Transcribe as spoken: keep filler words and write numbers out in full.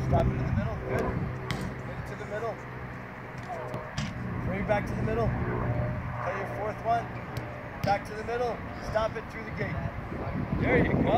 Stop it in the middle. Good. Get it to the middle. Bring it back to the middle. Play your fourth one. Back to the middle. Stop it through the gate. There you go.